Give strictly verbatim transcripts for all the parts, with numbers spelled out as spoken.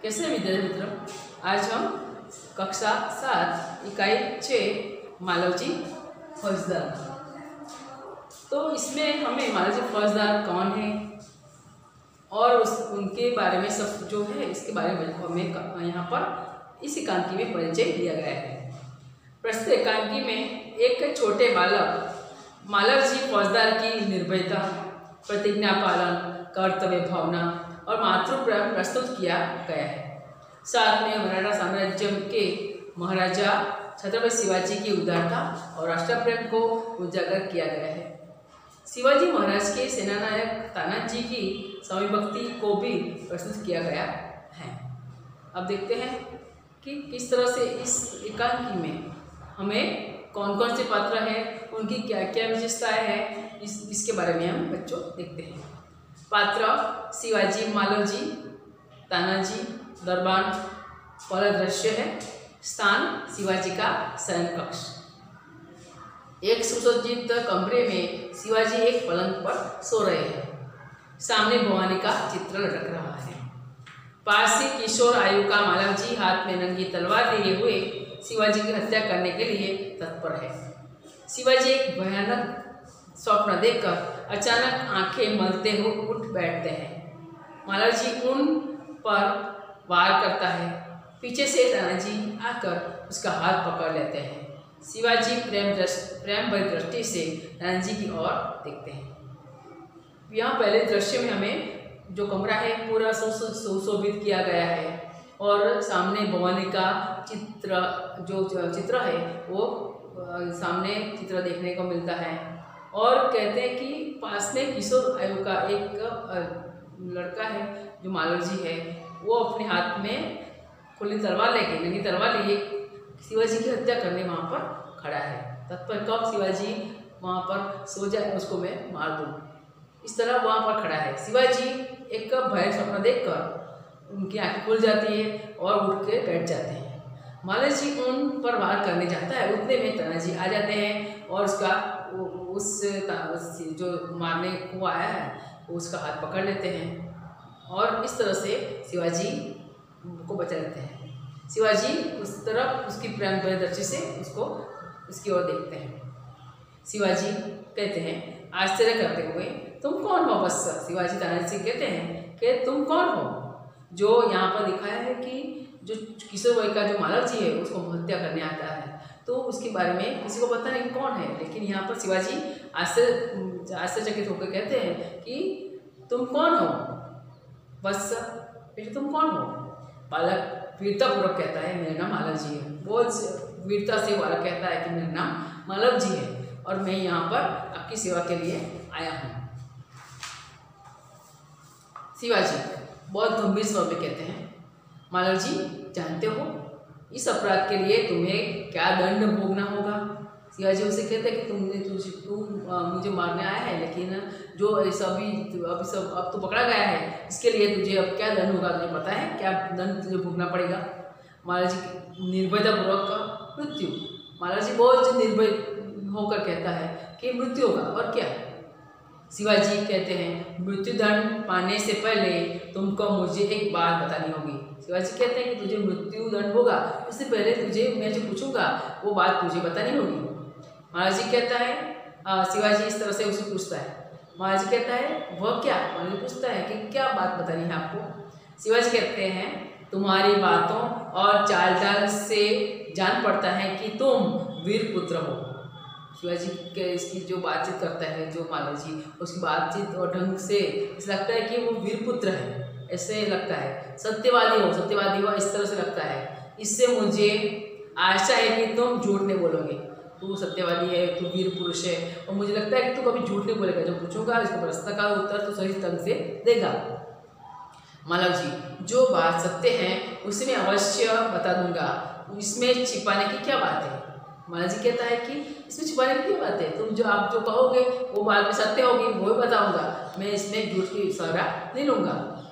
कैसे विद्यार्थी मित्र, आज हम कक्षा सात इकाई छः मालवजी फौजदार। तो इसमें हमें मालवजी फौजदार कौन है और उस उनके बारे में सब जो है इसके बारे में हमें यहाँ पर इस एकांकी में परिचय दिया गया है। प्रस्तुत एकांकी में एक छोटे बालक मालवजी फौजदार की निर्भयता, प्रतिज्ञा पालन, कर्तव्य भावना और मातृप्रेम प्रस्तुत किया गया है। साथ में मराठा साम्राज्य के महाराजा छत्रपति शिवाजी की उदारता और राष्ट्र प्रेम को उजागर किया गया है। शिवाजी महाराज के सेनानायक तानाजी की स्वामी भक्ति को भी प्रस्तुत किया गया है। अब देखते हैं कि किस तरह से इस एकांकी में हमें कौन कौन से पात्र हैं, उनकी क्या क्या विशेषताएं हैं, इस इसके बारे में हम बच्चों देखते हैं। पात्र शिवाजी, मालवजी, तानाजी, दरबान। पहला दृश्य है स्थान शिवाजी का शयन कक्ष। एक सुसज्जित कमरे में शिवाजी एक पलंग पर सो रहे हैं। सामने भवानी का चित्र लटक रहा है। पास ही किशोर आयु का मालवजी हाथ में नंगी तलवार लिए हुए शिवाजी की हत्या करने के लिए तत्पर है। शिवाजी एक भयानक स्वप्न देखकर अचानक आंखें मलते हुए उठ बैठते हैं। मालवजी उन पर वार करता है। पीछे से तानाजी आकर उसका हाथ पकड़ लेते हैं। शिवाजी प्रेम दृष्टि प्रेम भरी दृष्टि से तानाजी की ओर देखते हैं। यहाँ पहले दृश्य में हमें जो कमरा है पूरा सुशोभित किया गया है और सामने भवानी का चित्र जो चित्र है वो सामने चित्र देखने को मिलता है। और कहते हैं कि पास में किशोर आयु का एक लड़का है जो मालवजी है, वो अपने हाथ में खुली तलवार लेके नंगी तलवार लिए शिवाजी की हत्या करने वहाँ पर खड़ा है। तत्पर कब शिवाजी वहाँ पर सो जाए उसको मैं मार दूँ, इस तरह वहाँ पर खड़ा है। शिवाजी एक भय स्वप्न देखकर उनकी आँखें खुल जाती है और उठ के बैठ जाते हैं। मालवजी उन पर वार करने जाता है, उतने में तानाजी आ जाते हैं और उसका उस जो मारने को आया है उसका हाथ पकड़ लेते हैं और इस तरह से शिवाजी को बचा लेते हैं। शिवाजी उस तरफ उसकी प्रेम भरी दृष्टि से उसको उसकी ओर देखते हैं। शिवाजी कहते हैं आश्चर्य करते हुए, तुम कौन हो? बस शिवाजी तानाजी से कहते हैं कि तुम कौन हो जो यहाँ पर दिखाया है कि जो किशोर वय का जो मालवजी है उसको हत्या करने आता है, तो उसके बारे में किसी को पता नहीं कौन है। लेकिन यहाँ पर शिवाजी आश्चर्य आश्चर्यचकित होकर कहते हैं कि तुम कौन हो? बस बेटे तुम कौन हो? बालक वीरतापूर्वक कहता है मेरा नाम मालवजी है। बहुत वीरता से बालक कहता है कि मेरा नाम मालवजी है और मैं यहाँ पर आपकी सेवा के लिए आया हूँ। शिवाजी बहुत गंभीर स्वर में कहते हैं, मालवजी जानते हो इस अपराध के लिए तुम्हें क्या दंड भोगना होगा? शिवाजी उसे कहते हैं कि तुमने तुझे तू मुझे मारने आया है, लेकिन जो सभी अभी सब अब तो पकड़ा गया है, इसके लिए तुझे अब क्या दंड होगा तुझे पता है? क्या दंड तुझे भोगना पड़ेगा? मालवजी निर्भयतापूर्वक मृत्यु। मालवजी बहुत निर्भय होकर कहता है कि मृत्यु होगा और क्या। शिवाजी कहते हैं मृत्यु दंड पाने से पहले तुमको मुझे एक बात बतानी होगी। शिवाजी कहते हैं कि तुझे मृत्यु दंड होगा, उससे पहले तुझे मैं जो पूछूंगा वो बात तुझे बतानी होगी। मालवजी कहता है आ, शिवाजी इस तरह से उसे पूछता है। मालवजी कहता है वह क्या? मालवजी पूछता है कि क्या बात बतानी है आपको? शिवाजी कहते हैं तुम्हारी बातों और चाल ढाल से जान पड़ता है कि तुम वीर पुत्र हो। शिवाजी के इसकी जो बातचीत करता है जो मालवजी, उसकी बातचीत और ढंग से ऐसा लगता है कि वो वीर पुत्र है, ऐसे लगता है। सत्यवादी हो सत्यवादी हो इस तरह से लगता है। इससे मुझे आशा है कि तुम झूठ नहीं बोलोगे। तू सत्यवादी है, तू वीर पुरुष है और मुझे लगता है कि तू कभी झूठ नहीं बोलेगा। जो पूछूंगा इसके प्रश्न का उत्तर तो सही ढंग से देगा। मालवजी जो बात सत्य है उसे मैं अवश्य बता दूंगा, इसमें छिपाने की क्या बात है? मालवजी कहता है कि इसमें छिपाने की क्या बात है? तुम जो आप जो कहोगे वो बात में सत्य होगी, वो बताऊंगा, मैं इसमें झूठ की सलाह नहीं लूँगा।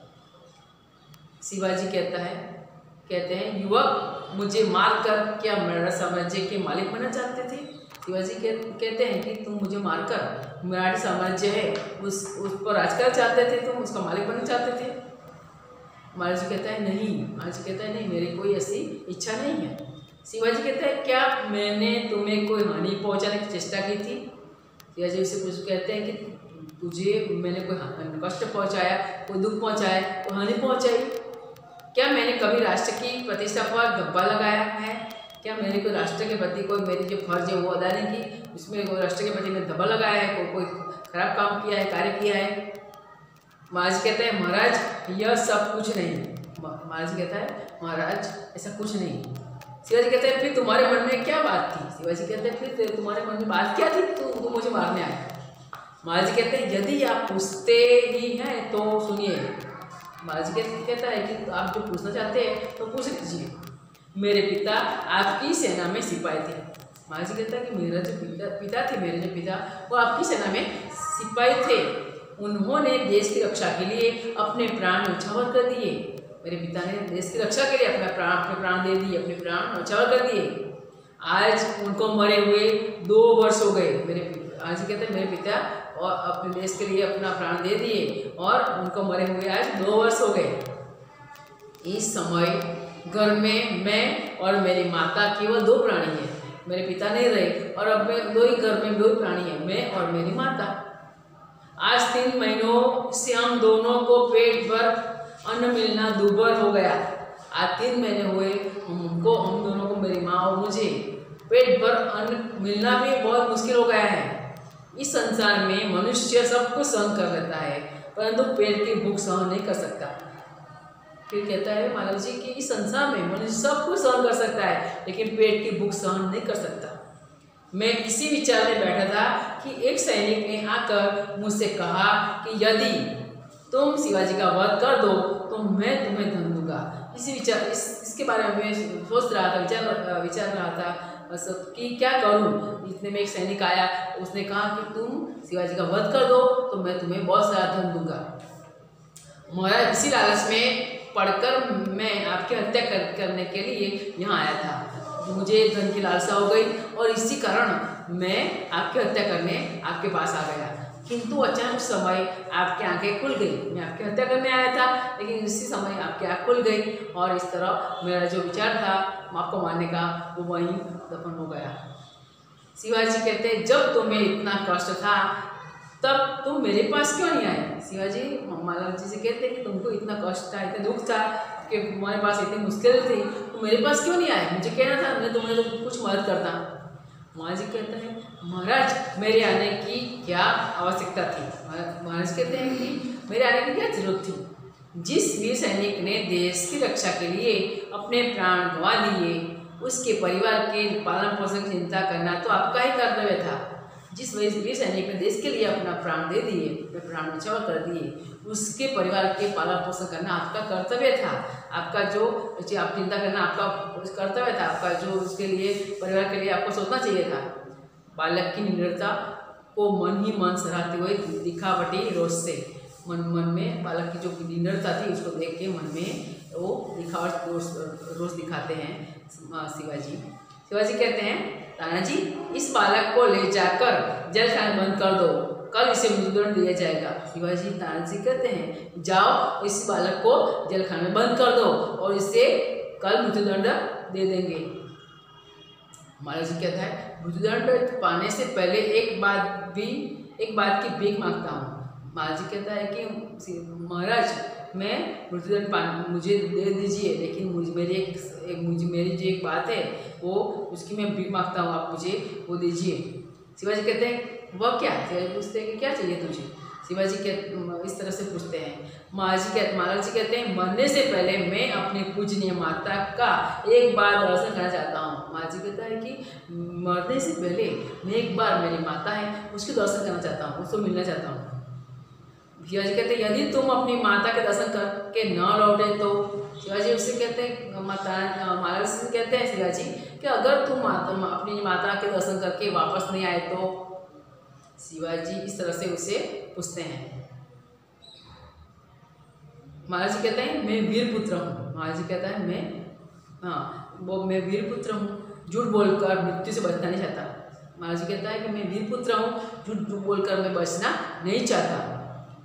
शिवाजी कहता है कहते हैं युवक मुझे मारकर क्या मराठा साम्राज्य के मालिक बनना चाहते थे? शिवाजी कहते हैं कि तुम मुझे मारकर मराठी साम्राज्य है उस उस पर राज करना चाहते थे, तुम उसका मालिक बनना चाहते थे। महाराज जी कहता है नहीं, महाराज जी कहता है नहीं, मेरी कोई ऐसी इच्छा नहीं है। शिवाजी कहता है क्या मैंने तुम्हें कोई हानि पहुंचाने की चेष्टा की थी? शिवाजी उससे पूछ कहते हैं कि तुझे मैंने कोई कष्ट पहुंचाया, कोई दुख पहुंचाया, कोई हानि पहुंचाई? क्या मैंने कभी राष्ट्र की प्रतिष्ठा पर धब्बा लगाया है? क्या मैंने कोई राष्ट्र के प्रति कोई मेरी जो फर्ज है वो अदा नहीं की, उसमें कोई राष्ट्र के प्रति मैंने धब्बा लगाया है, कोई कोई खराब काम किया है, कार्य किया है? महाराज कहते हैं महाराज यह सब कुछ नहीं। महाराज कहता है महाराज ऐसा कुछ नहीं। शिवाजी कहते हैं फिर तुम्हारे मन में क्या बात थी? शिवाजी कहते हैं फिर तुम्हारे मन में बात क्या थी, तू तू मुझे मारने आया? महाराज कहते हैं यदि आप पूछते ही हैं तो सुनिए। महाराज कहता है कि आप जो पूछना चाहते हैं तो पूछ लीजिए। मेरे पिता आपकी सेना में सिपाही थे। महाराज कहता है कि मेरा जो पिता पिता थे मेरे जो पिता वो आपकी सेना में सिपाही थे। उन्होंने देश की रक्षा के लिए अपने प्राण न्यौछावर कर दिए। मेरे पिता ने देश की रक्षा के लिए अपना प्राण अपने प्राण दे दिए, अपने प्राण न्यौछावर कर दिए। आज उनको मरे हुए दो वर्ष हो गए। मेरे आज कहते हैं मेरे पिता और अपने देश के लिए अपना प्राण दे दिए और उनको मरे हुए आज दो वर्ष हो गए। इस समय घर में मैं और मेरी माता केवल दो प्राणी हैं। मेरे पिता नहीं रहे और अब मैं दो ही घर में दो ही प्राणी हैं, मैं और मेरी माता। आज तीन महीनों से हम दोनों को पेट भर अन्न मिलना दुर्भर हो गया। आज तीन महीने हुए हमको हम दोनों को, मेरी माँ और मुझे, पेट भर अन्न मिलना भी बहुत मुश्किल हो गया है। इस संसार में मनुष्य सब कुछ सहन कर लेता है परंतु पेट की भूख सहन नहीं कर सकता। फिर कहता है मानव जी कि इस संसार में मनुष्य सब कुछ सहन कर सकता है लेकिन पेट की भूख सहन नहीं कर सकता। मैं इसी विचार में बैठा था कि एक सैनिक ने आकर मुझसे कहा कि यदि तुम शिवाजी का वध कर दो तो मैं तुम्हें धन दूंगा। इसी विचार इस इसके बारे में मैं सोच रहा था, विचार विचार रहा था कि क्या करूं। इतने में एक सैनिक आया, उसने कहा कि तुम शिवाजी का वध कर दो तो मैं तुम्हें बहुत सारा धन दूंगा। महाराज इसी लालच में पढ़कर मैं आपकी हत्या कर, करने के लिए यहाँ आया था। मुझे धन की लालसा हो गई और इसी कारण मैं आपकी हत्या करने आपके पास आ गया। किंतु अचानक समय आपकी आंखें खुल गई। मैं आपकी हत्या करने आया था लेकिन इसी समय आपकी आँख खुल गई और इस तरह मेरा जो विचार था आपको मारने का वो वहीं दफन हो गया। शिवाजी कहते हैं जब तुम्हें इतना कष्ट था तब तुम मेरे पास क्यों नहीं आए? शिवाजी मालव जी से कहते हैं कि तुमको इतना कष्ट था, इतना दुख था कि तुम्हारे पास इतनी मुश्किल थी, तुम मेरे पास क्यों नहीं आए? मुझे कहना था, मैं तुम्हें तो कुछ मदद करता। महाराज जी कहते हैं महाराज मेरे आने की क्या आवश्यकता थी? महाराज कहते हैं कि मेरे आने की क्या जरूरत थी? जिस वीर सैनिक ने देश की रक्षा के लिए अपने प्राण गंवा दिए उसके परिवार के पालन पोषण की चिंता करना तो आपका ही कर्तव्य था। जिस वीर सैनिक ने देश के लिए अपना प्राण दे दिए, अपने प्राण न्यौछावर कर दिए, उसके परिवार के पालन पोषण करना आपका कर्तव्य था। आपका जो आप चिंता करना आपका कर्तव्य था। आपका जो उसके लिए परिवार के लिए आपको सोचना चाहिए था। बालक की निडरता को मन ही मन सराहते हुए दिखावटी रोष से मन मन में बालक की जो निडरता थी उसको देख के मन में वो दिखावट रोष रोष दिखाते हैं शिवाजी। शिवाजी कहते हैं तानाजी इस बालक को ले जाकर जेल खाने बंद कर दो, कल इसे मृत्युदंड दिया जाएगा। शिवाजी तानाजी कहते हैं जाओ इस बालक को जेल खाने में बंद कर दो और इसे कल मृत्युदंड दे देंगे। महाराज जी कहता है मृत्युदंड पाने से पहले एक बात भी एक बात की भीख मांगता हूँ। महाराज जी कहता है कि महाराज मैं मृत्युदंड पान मुझे दे दीजिए लेकिन मुझे मेरी एक, एक मुझे मेरी जो एक बात है वो उसकी मैं भीख मांगता हूँ, आप मुझे वो दीजिए। शिवाजी कहते हैं वह क्या? शिवाजी पूछते हैं कि क्या चाहिए तुझे? शिवाजी कहते इस तरह से पूछते हैं। महाराज जी कहते महाराज जी कहते हैं मरने से पहले मैं अपनी पूजनीय माता का एक बार दर्शन करना चाहता हूँ। महाराज जी कहता है कि मरने से पहले मैं एक बार मेरी माता है उसके दर्शन करना चाहता हूँ, उसको मिलना चाहता हूँ। शिवाजी कहते हैं यदि तुम अपनी माता के दर्शन करके न लौटे तो? शिवाजी उससे कहते हैं माता महाराज से कहते हैं शिवाजी कि अगर तुम माता अपनी माता के दर्शन करके वापस नहीं आए तो? शिवाजी इस तरह से उसे पूछते हैं। महाराज जी कहते हैं मैं वीर पुत्र हूँ। महाराज जी कहता है मैं हाँ वो मैं वीर पुत्र हूँ, झूठ बोलकर मृत्यु से बचना नहीं चाहता। महाराज जी कहता है कि मैं वीर पुत्र हूँ, झूठ बोलकर मैं बचना नहीं चाहता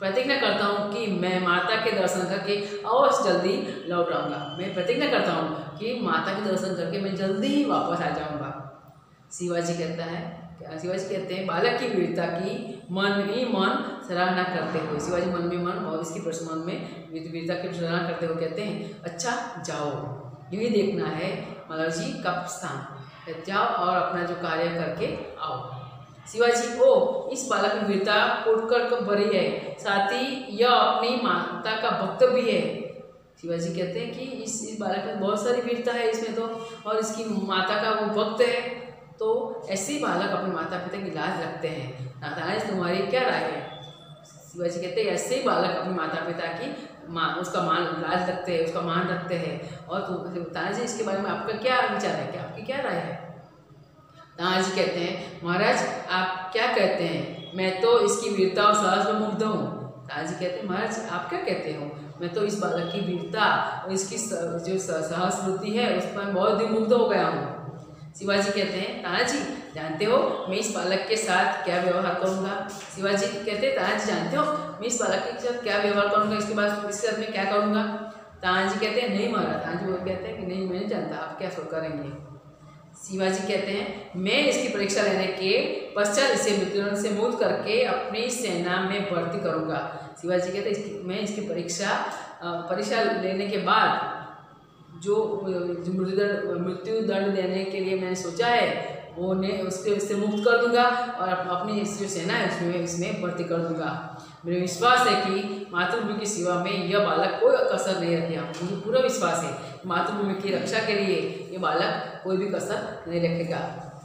प्रतिज्ञा करता हूँ कि मैं माता के दर्शन करके अवश्य जल्दी लौट आऊँगा। मैं प्रतिज्ञा करता हूँ कि माता के दर्शन करके मैं जल्दी ही वापस आ जाऊँगा। शिवाजी कहता है, शिवाजी कहते हैं बालक की वीरता की मन ही मन सराहना करते हुए, शिवाजी मन में मन और इसकी मन में वीरता की सराहना करते हुए कहते हैं, अच्छा जाओ, यही देखना है मालवजी का स्थान, जाओ और अपना जो कार्य करके आओ। शिवाजी ओ इस बालक में वीरता उठकर भरी है, साथ ही यह अपनी माता का भक्त भी है। शिवाजी कहते हैं कि इस इस बालक में बहुत सारी वीरता है इसमें तो, और इसकी माता का वो भक्त है, तो ऐसे ही बालक अपने माता पिता की लाज रखते हैं। तानाजी तुम्हारी क्या राय है? शिवाजी कहते हैं ऐसे ही बालक अपने माता पिता की माँ उसका मान लाज रखते हैं, उसका मान रखते हैं। और तुम तानाजी इसके बारे में आपका क्या विचार है, क्या आपकी क्या राय है? तानाजी कहते हैं महाराज आप क्या कहते हैं, मैं तो इसकी वीरता और साहस में मुग्ध हूँ। तानाजी कहते हैं महाराज आप क्या कहते हो, मैं तो इस बालक की वीरता और इसकी जो साहस वृत्ति है उस पर बहुत ही मुग्ध हो गया हूँ। शिवाजी कहते हैं तानाजी जानते हो मैं इस बालक के साथ क्या व्यवहार करूँगा? शिवाजी कहते हैं तानाजी जानते हो मैं इस बालक के साथ क्या व्यवहार करूँगा, इसके बाद इसके साथ मैं क्या करूँगा? तानाजी कहते हैं नहीं महाराज। तानाजी वो कहते हैं कि नहीं मैं नहीं जानता, आप क्या सो करेंगे? शिवाजी कहते हैं मैं इसकी परीक्षा लेने के पश्चात इसे मृत्युदंड से मुक्त करके अपनी सेना में भर्ती करूँगा। शिवाजी कहते हैं मैं इसकी परीक्षा परीक्षा लेने के बाद जो मृत्यु मृत्यु दंड देने के लिए मैंने सोचा है वो ने उसके उससे मुक्त कर दूंगा और अपनी जो सेना है उसमें इसमें भर्ती कर दूंगा। मेरा विश्वास है कि मातृभूमि की सेवा में यह बालक कोई कसर नहीं रखेगा। मुझे पूरा विश्वास है मातृभूमि की रक्षा के लिए ये बालक कोई भी कसर नहीं रखेगा।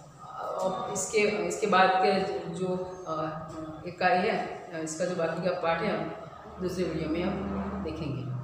और इसके इसके बाद के जो इकाई है इसका जो बाकी का पार्ट है हम दूसरे वीडियो में हम देखेंगे।